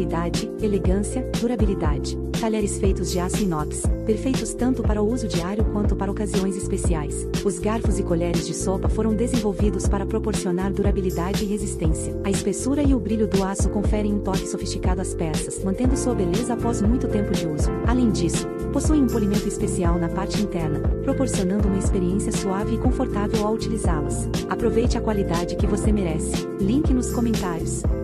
agilidade, elegância, durabilidade. Talheres feitos de aço inox, perfeitos tanto para o uso diário quanto para ocasiões especiais. Os garfos e colheres de sopa foram desenvolvidos para proporcionar durabilidade e resistência. A espessura e o brilho do aço conferem um toque sofisticado às peças, mantendo sua beleza após muito tempo de uso. Além disso, possuem um polimento especial na parte interna, proporcionando uma experiência suave e confortável ao utilizá-las. Aproveite a qualidade que você merece. Link nos comentários.